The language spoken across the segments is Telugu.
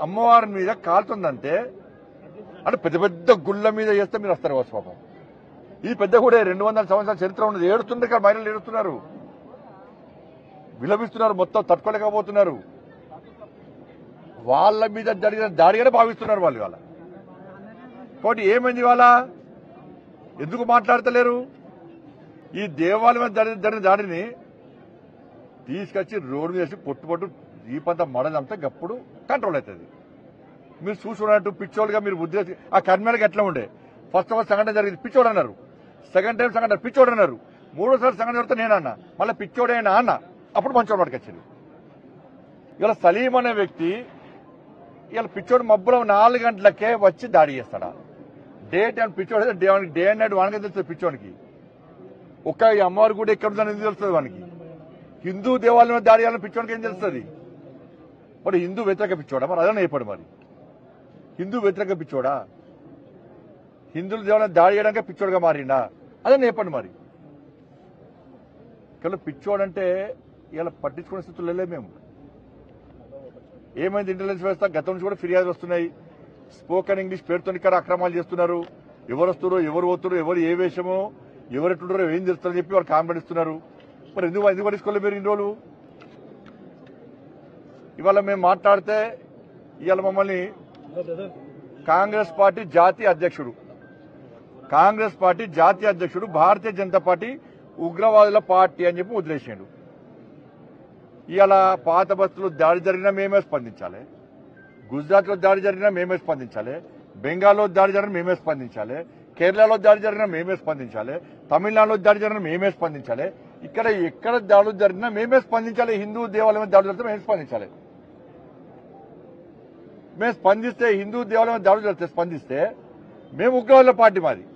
అమ్మవారి మీద కాలుతుందంటే అంటే పెద్ద పెద్ద గుళ్ళ మీద చేస్తే మీరు వస్తారు కావచ్చు పాపం. ఈ పెద్ద కూడా 200 సంవత్సరాల చరిత్ర ఉన్నది. ఏడుతుంది ఇక్కడ మహిళలు ఏడుస్తున్నారు, విలపిస్తున్నారు, మొత్తం తట్టుకోలేకపోతున్నారు. వాళ్ళ మీద జరిగిన దాడిగానే భావిస్తున్నారు వాళ్ళు. వాళ్ళ కాబట్టి ఏమైంది వాళ్ళ ఎందుకు మాట్లాడతలేరు? ఈ దేవాలయం మీద జరిగిన దాడిని తీసుకొచ్చి రోడ్డు చేసి పొట్టు దీపంతా మడదంతా గప్పుడు కంట్రోల్ అవుతుంది. మీరు చూసుకున్నట్టు పిచ్చోళ్ళుగా మీరు బుద్ధి ఆ కర్మేళకి ఎట్లా ఉండే ఫస్ట్ ఆఫ్ ఆల్ సంఘటన జరిగింది పిచ్చోడు అన్నారు, సెకండ్ టైం సంఘటన పిచ్చోడు అన్నారు, మూడోసారి సంఘటన జరిగితే నేనన్నా, మళ్ళీ పిచ్చోడైనా అన్న, అప్పుడు మంచోడు పట్టుకొచ్చింది. ఇలా సలీం అనే వ్యక్తి ఇలా పిచ్చోడు మబ్బులో 4 గంటలకే వచ్చి దాడి చేస్తాడా? డే టైం పిచ్చోడు డే అండ్ నైట్ వానికి తెలుస్తుంది. పిచ్చోనికి ఒక్క అమ్మవారి కూడా ఎక్కడ ఉందని తెలుస్తుంది వానికి. హిందూ దేవాలయం దాడి చేయాలని పిచ్చోనికి ఏం తెలుస్తుంది? మరి హిందూ వ్యతిరేక పిచ్చోడా? మరి అదే చెప్పాడు. మరి హిందూ వ్యతిరేక పిచ్చోడా? హిందువుల దేవాలయం దాడి చేయడానికి పిచ్చోడుగా మారిండా? అదే చెప్పండి. మరి ఇక్కడ పిచ్చోడంటే ఇలా పట్టించుకునే స్థితులు వెళ్ళే మేము. ఏమైంది? ఇంటెలిజెన్స్ వ్యవస్థ గతం నుంచి కూడా ఫిర్యాదులు వస్తున్నాయి. స్పోకెన్ ఇంగ్లీష్ పేరుతో ఇక్కడ అక్రమాలు చేస్తున్నారు. ఎవరు వస్తున్నారు, ఎవరు పోతున్నారు, ఎవరు ఏ వేషమో, ఎవరు ఎట్లుంటారో ఏం చేస్తారని చెప్పి వాళ్ళు కామెంట్ ఇస్తున్నారు. మరి ఎందుకు పట్టించుకోలేదు మీరు ఇన్ని రోజులు? ఇవాళ మేము మాట్లాడితే ఇవాళ మమ్మల్ని కాంగ్రెస్ పార్టీ జాతీయ అధ్యక్షుడు భారతీయ జనతా పార్టీ ఉగ్రవాదుల పార్టీ అని చెప్పి వదిలేసాడు. ఇవాళ పాత బస్తులు దాడి జరిగినా మేమే స్పందించాలి, గుజరాత్ లో దాడి జరిగినా మేమే స్పందించాలి, బెంగాల్లో దాడి జరిగినా మేమే స్పందించాలి, కేరళలో దాడి జరిగినా మేమే స్పందించాలి, తమిళనాడులో దాడి జరిగినా మేమే స్పందించాలి. ఇక్కడ ఎక్కడ దాడులు జరిగినా మేమే స్పందించాలి. హిందూ దేవాలయం దాడులు జరిగితే మేము స్పందించాలి. మేము స్పందిస్తే హిందూ దేవాలయం దాడులు జరిగితే స్పందిస్తే మేము ఉగ్రవాదుల పార్టీ మాది.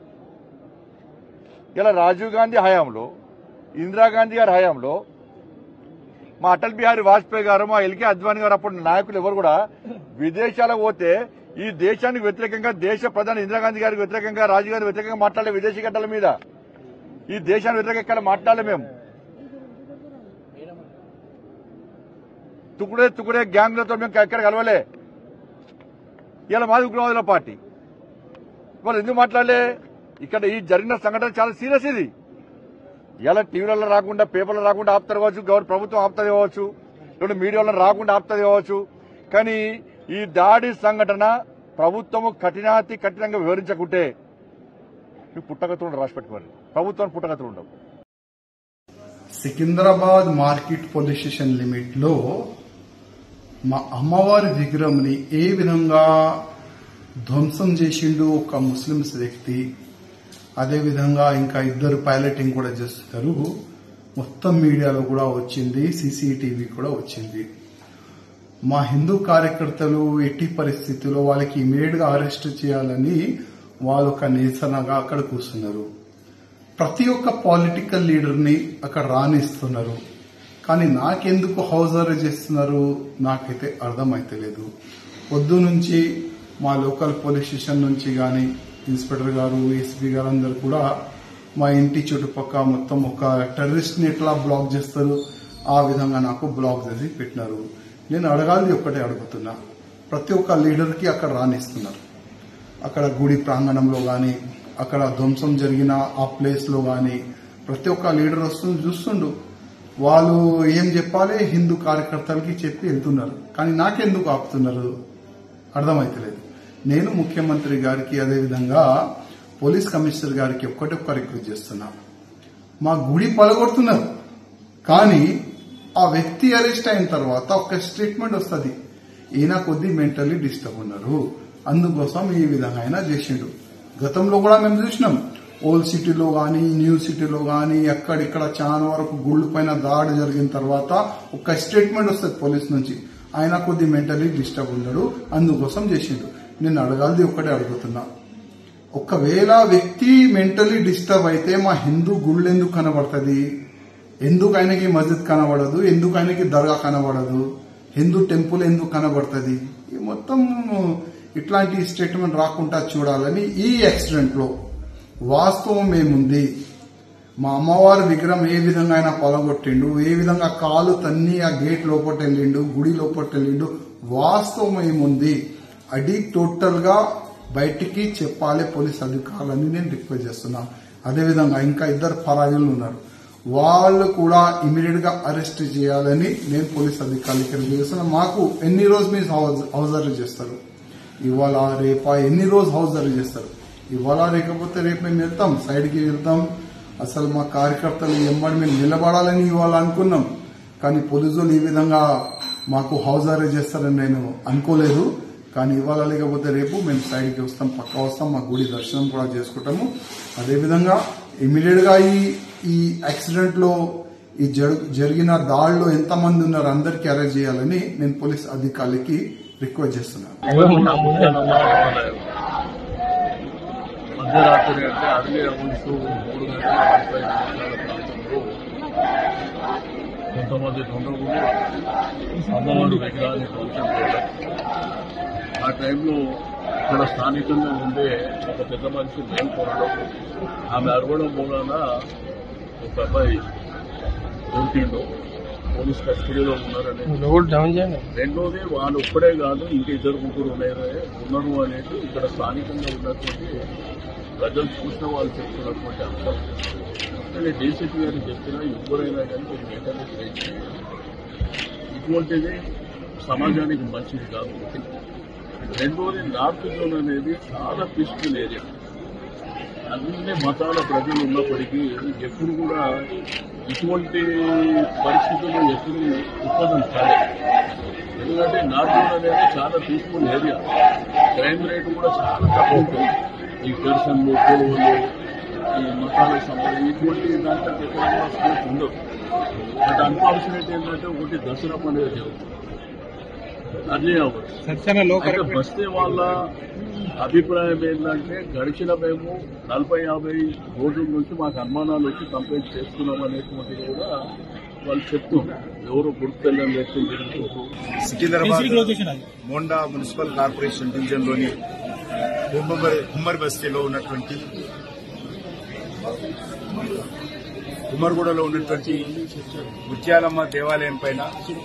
ఇలా రాజీవ్ గాంధీ హయాంలో, ఇందిరాగాంధీ గారి హయాంలో, మా అటల్ బిహారీ వాజ్పేయి గారు, మా ఎల్కే అద్వానీ గారు అప్పుడు నాయకులు ఎవరు కూడా విదేశాలకు పోతే ఈ దేశానికి వ్యతిరేకంగా దేశ ప్రధాని ఇందిరాగాంధీ గారికి వ్యతిరేకంగా రాజీవ్ గాంధీ వ్యతిరేకంగా మాట్లాడే విదేశీ గడ్డల మీద ఈ దేశానికి వ్యతిరేకంగా మాట్లాడలే. మేము తుకుడే గ్యాంగ్లతో మేము ఎక్కడ కలవలే. ఇలా మాది ఉగ్రవాదుల పార్టీ. వాళ్ళు ఎందుకు మాట్లాడలే? ఇక్కడ ఈ జరిగిన సంఘటన చాలా సీరియస్. ఇది ఇలా టీవీలలో రాకుండా, పేపర్లో రాకుండా ఆపుతారు కావచ్చు, ప్రభుత్వం ఆపుతుంది కావచ్చు, లేదా మీడియాలో రాకుండా ఆపుతుంది కావచ్చు. కానీ ఈ దాడి సంఘటన ప్రభుత్వము కఠినంగా వివరించకుంటే పుట్టగతులు ఉండవు. రాసి పెట్టుకోవాలి, ప్రభుత్వానికి పుట్టగతులు ఉండవు. Secunderabad market police station limit లో మా అమ్మవారి విగ్రహంని ఏ విధంగా ధ్వంసం చేసిండు ఒక ముస్లింస్ వ్యక్తి, అదేవిధంగా ఇంకా 2 పైలటింగ్ కూడా చేస్తున్నారు. మొత్తం మీడియాలో కూడా వచ్చింది, సీసీటీవీ కూడా వచ్చింది. మా హిందూ కార్యకర్తలు ఎట్టి పరిస్థితుల్లో వాళ్ళకి ఇమీడియట్ గా అరెస్ట్ చేయాలని వాళ్ళు ఒక నిరసనగా అక్కడ కూర్చున్నారు. ప్రతి ఒక్క పొలిటికల్ లీడర్ ని అక్కడ రానిస్తున్నారు. కానీ నాకెందుకు హౌస్ అరెస్ట్ చేస్తున్నారు నాకైతే అర్థమైతలేదు. పొద్దు నుంచి మా లోకల్ పోలీస్ స్టేషన్ నుంచి గాని ఇన్స్పెక్టర్ గారు, ఎస్పీ గారు అందరు కూడా మా ఇంటి చుట్టుపక్కల మొత్తం ఒక టెర్రరిస్ట్ ని ఎట్లా బ్లాక్ చేస్తారు ఆ విధంగా నాకు బ్లాక్ చేసి పెట్టినారు. నేను అడగాలి ఒక్కటే అడుగుతున్నా, ప్రతి ఒక్క లీడర్ కి అక్కడ రానిస్తున్నారు. అక్కడ గుడి ప్రాంగణంలో గాని, అక్కడ ధ్వంసం జరిగిన ఆ ప్లేస్ లో గాని ప్రతి ఒక్క లీడర్ వస్తుంది చూస్తుండు. వాళ్ళు ఏం చెప్పాలి హిందూ కార్యకర్తలకి చెప్పి వెళ్తున్నారు. కానీ నాకెందుకు ఆపుతున్నారు అర్థమైతలేదు. నేను ముఖ్యమంత్రి గారికి, అదేవిధంగా పోలీస్ కమిషనర్ గారికి ఒక్క రిక్వెస్ట్ చేస్తున్నా. మా గుడి పలగొడుతున్నారు, కానీ ఆ వ్యక్తి అరెస్ట్ అయిన తర్వాత ఒక స్టేట్మెంట్ వస్తుంది, ఈయన కొద్ది మెంటల్లీ డిస్టర్బ్ ఉన్నారు, అందుకోసం ఈ విధంగా అయినా చేసిండు. గతంలో కూడా మేము చూసినాం, ఓల్డ్ సిటీలో గాని, న్యూ సిటీలో గాని, ఎక్కడిక్కడ చాలా వరకు గుళ్ళు పైన దాడి జరిగిన తర్వాత ఒక స్టేట్మెంట్ వస్తుంది పోలీస్ నుంచి, ఆయన కొద్ది మెంటల్లీ డిస్టర్బ్ ఉన్నాడు, అందుకోసం చేసిండు. నేను అడగాల్ది ఒక్కటే అడుగుతున్నా, ఒకవేళ వ్యక్తి మెంటల్లీ డిస్టర్బ్ అయితే మా హిందూ గుళ్ళు ఎందుకు కనబడుతుంది? ఎందుకు ఆయనకి మస్జిద్ కనబడదు? ఎందుకు ఆయనకి దర్గా కనబడదు? హిందూ టెంపుల్ ఎందుకు కనబడుతుంది? ఈ మొత్తం ఇట్లాంటి స్టేట్మెంట్ రాకుండా చూడాలని ఈ యాక్సిడెంట్ లో వాస్తవం ఏముంది, మా అమ్మవారి విగ్రహం ఏ విధంగా ఆయన పొలగొట్టిండు, ఏ విధంగా కాలు తన్ని ఆ గేట్ లోపట వెళ్ళిండు, గుడి లోపట వెళ్ళిండు, వాస్తవం ఏముంది అది టోటల్ గా బయటికి చెప్పాలి పోలీస్ అధికారులని నేను రిక్వెస్ట్ చేస్తున్నాను. అదేవిధంగా ఇంకా 2 పరారీలు ఉన్నారు, వాళ్ళు కూడా ఇమీడియట్ గా అరెస్ట్ చేయాలని నేను పోలీస్ అధికారులకి రిక్వెస్ట్ చేస్తున్నాను. మాకు ఎన్ని రోజు మీరు హౌస్ అరెస్ట్ చేస్తారు, ఇవాళ రేపా ఎన్ని రోజు హౌస్ అరెస్ట్ చేస్తారు? ఇవాళ లేకపోతే రేపు మేము వెళ్తాం, సైడ్కి వెళ్తాం. అసలు మా కార్యకర్తలు ఎంబడి మేము నిలబడాలని ఇవాళ అనుకున్నాం, కానీ పోలీసులు ఈ విధంగా మాకు హౌస్ అరెస్ట్ చేస్తారని నేను అనుకోలేదు. కానీ ఇవాళ లేకపోతే రేపు మేము సైడ్కి వస్తాం, పక్కా వస్తాం, మా గుడి దర్శనం కూడా చేసుకుంటాము. అదేవిధంగా ఇమీడియట్ గా ఈ యాక్సిడెంట్ లో ఈ జరిగిన దాడిలో ఎంతమంది ఉన్నారు అందరికీ అరెస్ట్ చేయాలని నేను పోలీస్ అధికారులకి రిక్వెస్ట్ చేస్తున్నాను. మధ్యరాత్రి అంటే అర్లీ అవర్స్ 3 గంటల 45 నిమిషాల ప్రాంతంలో కొంతమంది దొంగలు అమ్మవారి విగ్రహాన్ని ధ్వంసం చేయడం. ఆ టైంలో ఇక్కడ స్థానికంగా ఉండే ఒక పెద్ద మనిషి మేల్కొనడం, ఆమె అరవడం మూలాన ఒక అబ్బాయి దొరికిండు, పోలీస్ కస్టడీలో ఉన్నారని. రెండోది వాళ్ళు ఒక్కడే కాదు, ఇంక 2 ముగ్గురు ఉన్నారు అనేది ఇక్కడ స్థానికంగా ఉన్నటువంటి ప్రజలు చూసిన వాళ్ళు చెప్తున్నటువంటి అంశం. కానీ డీసీపీ గారు చెప్పినా ఎవరైనా కానీ మీరు వెంటనే చేసి ఇటువంటిది సమాజానికి మంచిది కాదు. రెండోది నార్త్ జోన్ అనేది చాలా పీస్ఫుల్ ఏరియా, అన్ని మతాల ప్రజలు ఉన్నప్పటికీ ఎప్పుడు కూడా ఇటువంటి పరిస్థితులు ఎప్పుడు ఉత్పన్నం కాలేదు. ఎందుకంటే నార్త్ జోన్ అనేది చాలా పీస్ఫుల్ ఏరియా, క్రైమ్ రేటు కూడా చాలా తక్కువ ఉంటుంది. ఈ పెర్సన్లు గొడవలు ఈ మతాలకు సంబంధించి ఇటువంటి దాంట్లో ఎక్కడ కూడా స్కోప్ ఉండవు. బట్ అన్ఫార్చునేట్ ఏంటంటే ఒకటి దసరా పండుగ జరుగుతుంది, అర్లీ అవర్స్. అయితే బస్తే వాళ్ళ అభిప్రాయం ఏంటంటే గడిచిన మేము 40-50 రోజుల నుంచి మాకు అనుమానాలు వచ్చి కంప్లైంట్ చేస్తున్నాం అనేటువంటిది కూడా వాళ్ళు చెప్తున్నారు. ఎవరు గుర్తెల్లని వ్యక్తులు జరుగుతూ Secunderabad Monda municipal corporation division లోని కుమ్మరి బస్తీలో ఉన్నటువంటి కుమ్మరిగూడలో ఉన్నటువంటి ముత్యాలమ్మ దేవాలయం పైన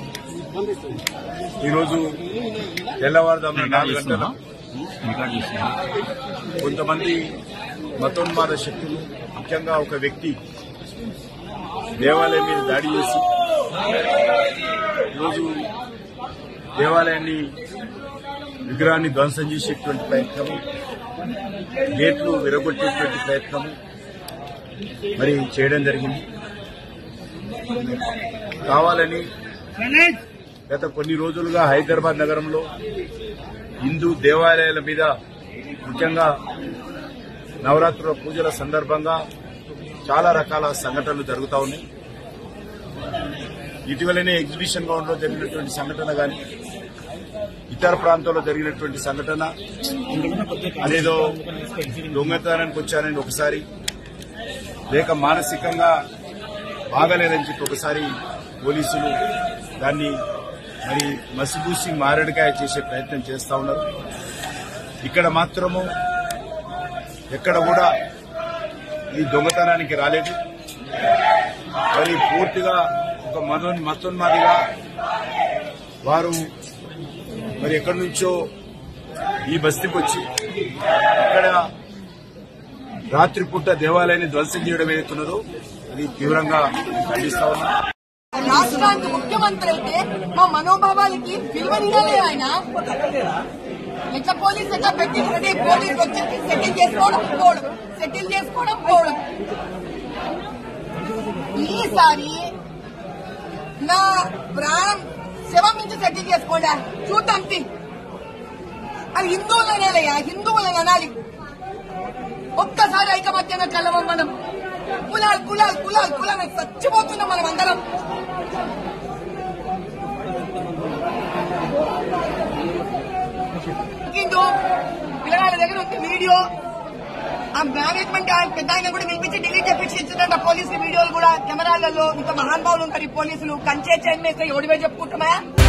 ఈరోజు తెల్లవారుజామున 4 గంటల కొంతమంది మతోన్మాద శక్తులు, ముఖ్యంగా ఒక వ్యక్తి దేవాలయం మీద దాడి చేసి ఈరోజు దేవాలయాన్ని విగ్రహాన్ని ధ్వంసం చేసేటువంటి ప్రయత్నము, గేట్లు విరగొట్టేటువంటి ప్రయత్నము మరి చేయడం జరిగింది. కావాలని గత కొన్ని రోజులుగా హైదరాబాద్ నగరంలో హిందూ దేవాలయాల మీద, ముఖ్యంగా నవరాత్రుల పూజల సందర్భంగా చాలా రకాల సంఘటనలు జరుగుతూ ఉన్నాయి. ఇటీవలనే ఎగ్జిబిషన్ గ్రౌండ్ లో జరిగినటువంటి సంఘటన కానీ, ఇతర ప్రాంతాల్లో జరిగినటువంటి సంఘటన, అదేదో దొంగతనానికి వచ్చానని ఒకసారి, లేక మానసికంగా బాగలేదని చెప్పి ఒకసారి పోలీసులు దాన్ని మరి మసిబూసి మారేడుకాయ చేసే ప్రయత్నం చేస్తా ఉన్నారు. ఇక్కడ మాత్రము ఎక్కడ కూడా ఈ దొంగతనానికి రాలేదు. మరి పూర్తిగా ఒక మతోన్మాదిగా వారు మరి ఎక్కడి నుంచో ఈ బస్తీకి వచ్చి ఇక్కడ రాత్రిపూట దేవాలయాన్ని ధ్వంసం చేయడం ఏదైతున్నదో అది తీవ్రంగా ఖండిస్తా ఉన్నా. రాష్ట్రానికి ముఖ్యమంత్రి అయితే మా మనోభావాలకి విలువనివ్వలే ఆయన. ఎట్లా పోలీస్ ఎట్లా పెట్టి పోలీసు వచ్చి సెటిల్ చేసుకోవడం పోవడం. ఈసారి నా ప్రాణం శవం నుంచి సెటిల్ చేసుకోండి, చూద్దాం. అది హిందువులనేలయ్యా, హిందువులని అనాలి. ఒక్కసారి ఐకమత్యంగా కలవం మనం. కులాలు చచ్చిపోతున్నాం మనం అందరం. పిల్లగాళ్ళ దగ్గర ఉంది వీడియో, ఆ మేనేజ్మెంట్ పెద్ద ఆయన కూడా పిలిపించి డిలీట్ చేపించి ఇచ్చిందంట పోలీసులు వీడియోలు కూడా కెమెరాలలో. ఇంత మహానుభావులు ఉంటారు ఈ పోలీసులు. కంచే చైన్ మేస్తే ఎవడివే చెప్పుకుంటామా?